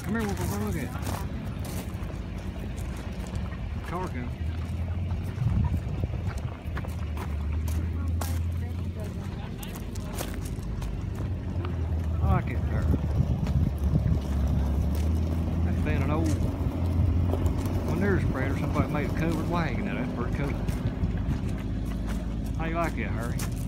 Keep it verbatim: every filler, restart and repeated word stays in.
Come here, we'll look at it. Cargo. I like it there. That's been an old manure spreader. Somebody made a covered wagon out of it. That's pretty cool. How you like it, Harry?